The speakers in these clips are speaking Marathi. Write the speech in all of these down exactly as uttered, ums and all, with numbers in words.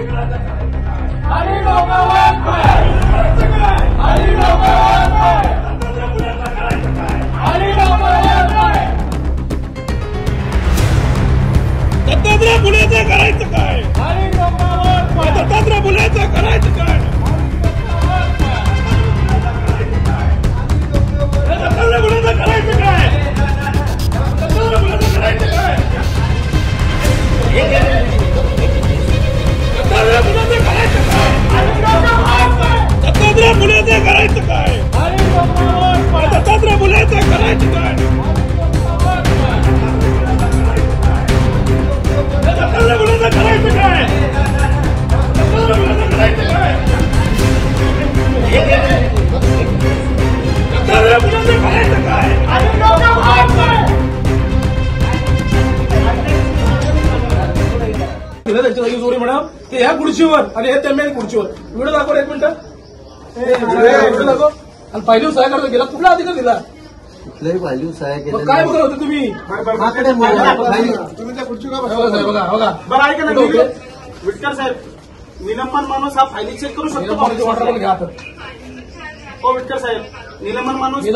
दत्तात्रय बुलेचं करायचं काय? दत्तात्रय बुलेचं करायचं काय? दत्तात्रय बुलेचं करायचं काय? दत्तात्रय बुलेचं करायचं काय? दत्तात्रय बुलेचं करायचं काय? दत्तात्रय बुलेचं करायचं काय? दत्तात्रय बुलेचं करायचं काय? दत्तात्रय बुलेचं करायचं काय? दत्तात्रय बुलेचं करायचं काय? दत्तात्रय बुलेचं करायचं काय? दिलं त्यांच्या जागी जोरी म्हणा की ह्या खुर्चीवर आणि हे त्या खुर्चीवर व्हिडिओ दाखव एक मिनिट व्हिडिओ दाखव आणि फायलीव सहाय्य करतो गेला कुठला अधिकार दिला? कुठलाही फायलीव सहाय्य केलं काय बघत होते तुम्ही? तुम्ही त्या खुर्ची का बघा बघा बघा बरं ऐका ना विटकर साहेब, निलंबन माणूस हा फायली चेक करू शकतो का? हो विटकर साहेब, निलंबन माणूस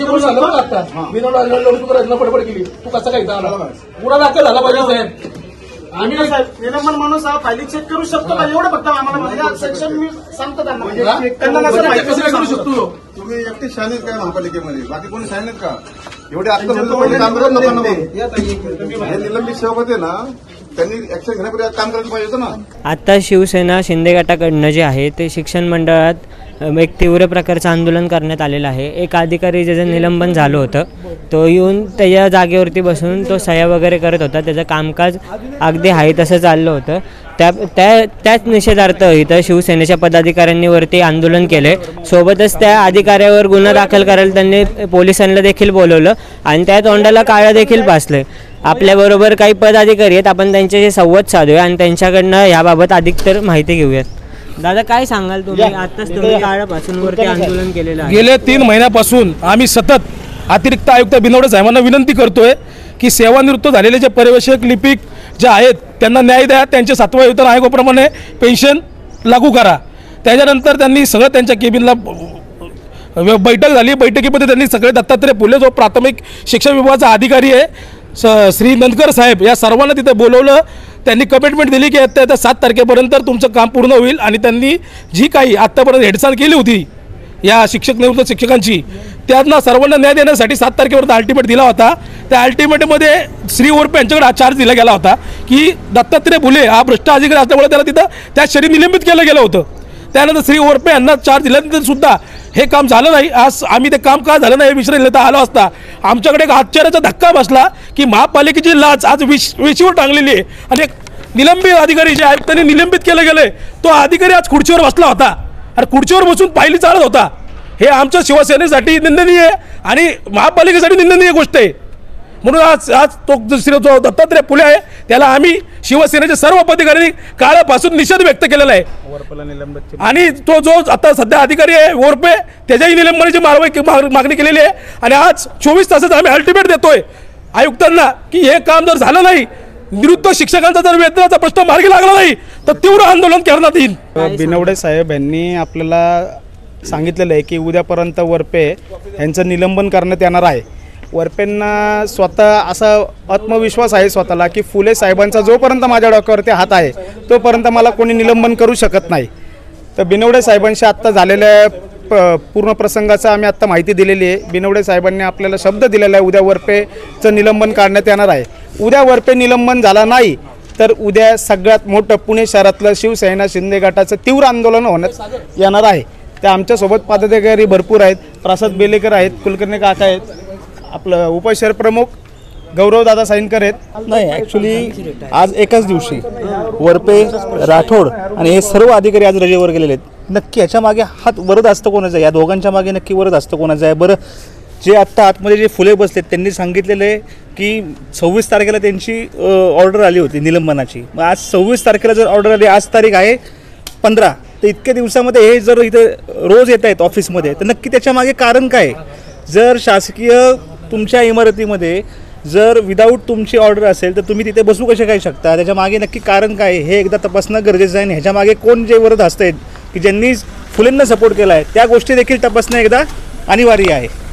पडपड केली तू कसं काय पुरा दाखल झाला पाहिजे साहेब. आम्ही साहेब निलंबन माणूस हा फायली चेक करू शकतो का एवढं फक्त आम्हाला सेक्शन मी सांगतो त्यांना करू शकतो. तुम्ही एकटे शाळेत काय महापालिकेमध्ये बाकी कोणी शाळेत का? एवढे आतापर्यंत काम करत लोकांना हे निलंबित सेवक होते ना त्यांनी ऍक्शन घेण्यापूर्वी काम करायला पाहिजे होतं ना. आता शिवसेना शिंदे गटाकडनं जे आहे ते शिक्षण मंडळात एक तीव्र प्रकारचं आंदोलन करण्यात आलेलं आहे. एक अधिकारी ज्याचं निलंबन झालं होतं तो येऊन त्याच्या जागेवरती बसून तो सह्या वगैरे करत होता. त्याचं कामकाज अगदी आहे तसं चाललं होतं. त्या त्या त्याच निषेधार्थ इथं शिवसेनेच्या पदाधिकाऱ्यांनी वरती आंदोलन केले. सोबतच त्या अधिकाऱ्यावर गुन्हा दाखल करायला त्यांनी पोलिसांना देखील बोलवलं आणि त्या तोंडाला काळं देखील पासलं. आपल्याबरोबर काही पदाधिकारी आहेत, आपण त्यांच्याशी संवाद साधूया आणि त्यांच्याकडनं याबाबत अधिक तर माहिती घेऊयात. दादा काय सांगाल तुम्ही? आताच तुम्ही काळापासून वरती आंदोलन केलेलं आहे. गेले तीन महिन्यापासून आम्ही सतत अतिरिक्त आयुक्त बिनवडे साहेबांना विनंती करतोय की सेवानिवृत्त झालेले जे पर्यवेक्षक लिपिक जे आहेत त्यांना न्याय द्या. त्यांचे सातव्या वेतन आयोगाप्रमाणे पेन्शन लागू करा. त्याच्यानंतर त्यांनी सगळं त्यांच्या केबिनला बैठक झाली. बैठकीमध्ये त्यांनी सगळे दत्तात्रय फुले जो प्राथमिक शिक्षण विभागाचा अधिकारी आहे स श्री नंदकर साहेब या सर्वांना तिथे बोलवलं. त्यांनी कमिटमेंट दिली की आता सात तारखेपर्यंत तुमचं काम पूर्ण होईल आणि त्यांनी जी काही आत्तापर्यंत हेडसाल केली होती या शिक्षक निवृत्त शिक्षकांची त्यांना सर्वांना न्याय देण्यासाठी सात तारखेपर्यंत अल्टिमेट दिला होता. त्या अल्टिमेटमध्ये श्री ओरपे यांच्याकडे हा चार्ज दिला गेला होता की दत्तात्रय फुले हा भ्रष्ट अधिकारी असल्यामुळे त्याला तिथं त्या शरी निलंबित केलं गेलं होतं. त्यानंतर श्री ओरपे यांना चार्ज दिल्यानंतर सुद्धा हे काम झालं नाही. आज आम्ही ते काम का झालं नाही विचारलं तर आलो असता आमच्याकडे एक आश्चर्याचा धक्का बसला की महापालिकेची लाच आज विश विशीवर टांगलेली आहे आणि एक निलंबित अधिकारी जे आयुक्तांनी निलंबित केलं गेलं तो अधिकारी आज खुर्चीवर बसला होता आणि खुर्चीवर बसून पायली चालत होता. हे आमच्या शिवसेनेसाठी निंदनीय आहे आणि महापालिकेसाठी निंदनीय गोष्ट आहे. म्हणून आज आज तो श्री जो दत्तात्रय फुले आहे त्याला आम्ही शिवसेनेचे सर्व पदाधिकाऱ्यांनी काळापासून निषेध व्यक्त केलेला आहे. आणि तो जो आता सध्या अधिकारी आहे ओरपे त्याच्याही निलंबनाची मागणी मागणी केलेली आहे. आणि आज चोवीस तासात आम्ही अल्टिमेट देतोय आयुक्तांना की हे काम जर झालं नाही, निवृत्त शिक्षकांचा जर वेतनाचा प्रश्न मार्गी लागला नाही तर तीव्र आंदोलन करण्यात येईल. बिनवडे साहेब यांनी आपल्याला सांगितलेलं आहे की उद्यापर्यंत वरपे यांचं निलंबन करण्यात येणार आहे. वरपेंना स्वतः असा आत्मविश्वास आहे स्वतःला की फुले साहेबांचा जोपर्यंत माझ्या डोक्यावरती हात आहे तोपर्यंत मला कोणी निलंबन करू शकत नाही. तर बिनवडे साहेबांशी आत्ता झालेल्या प पूर्ण प्रसंगाचा आम्ही आत्ता माहिती दिलेली आहे. बिनवडे साहेबांनी आपल्याला शब्द दिलेला आहे उद्या वरपेचं निलंबन काढण्यात येणार आहे. उद्या वरपे निलंबन झाला नाही तर उद्या सगळ्यात मोठं पुणे शहरातलं शिवसेना शिंदे गटाचं तीव्र आंदोलन होण्यात येणार आहे. त्या आमच्यासोबत पदाधिकारी भरपूर आहेत. प्रसाद बेलेकर आहेत, कुलकर्णी काका आहेत, आपलं उपशहर प्रमुख गौरवदादा साईनकर आहेत. नाही ॲक्च्युली आज एकाच दिवशी वरपे, राठोड आणि हे सर्व अधिकारी आज रजेवर गेलेले आहेत. नक्की याच्या मागे हात वरद असतं कोणाचं आहे? या दोघांच्या मागे नक्की वरद असतं कोणाचं आहे? बरं, जे आत्ता आतमध्ये जे फुले बसलेत त्यांनी सांगितलेलं आहे की सव्वीस तारखेला त्यांची ऑर्डर आली होती निलंबनाची. मग आज सव्वीस तारखेला जर ऑर्डर आली, आज तारीख आहे पंधरा, तर इतक्या दिवसामध्ये हे जर इथं रोज येत आहेत ऑफिसमध्ये तर नक्की त्याच्या मागे कारण काय? जर शासकीय तुमच्या इमारतीमध्ये जर विदाऊट तुमची ऑर्डर असेल तर तुम्ही तिथे बसू कसे काय शकता, त्याच्या मागे नक्की कारण काय हे एकदा तपासणं गरजेचं आहे. आणि ह्याच्या मागे कोण जे विरोध असत आहेत की ज्यांनी फुलेंना सपोर्ट केला आहे त्या गोष्टी देखील तपासणं एकदा अनिवार्य आहे.